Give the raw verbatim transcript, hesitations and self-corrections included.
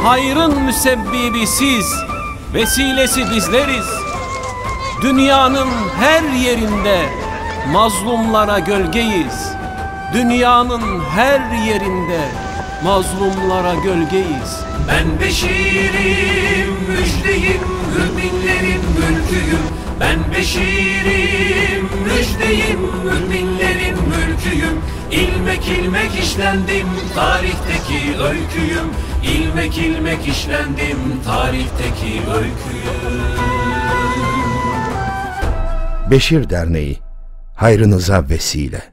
hayrın müsebbibi siz, vesilesi bizleriz. Dünyanın her yerinde mazlumlara gölgeyiz. Dünyanın her yerinde mazlumlara gölgeyiz. Ben beşirim, müjdeyim, müminlerin mülküyüm. Ben beşirim, müjdeyim, müminlerin mülküyüm. İlmek ilmek işlendim, tarihteki öyküyüm. İlmek ilmek işlendim, tarihteki öyküyüm. Beşir Derneği, hayrınıza vesile.